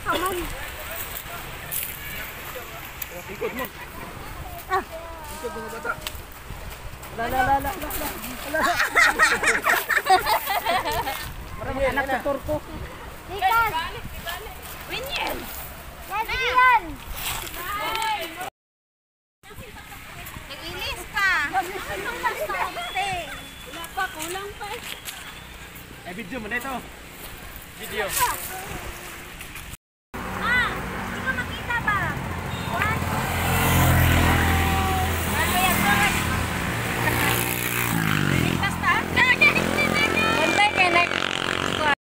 Ikot mo. Ikot mo bata. Lala. Maraming anak sa turko. Ikan! Winyan! Yan! Nag-ilis ka! Kulang pa. Video mo na ito. Video.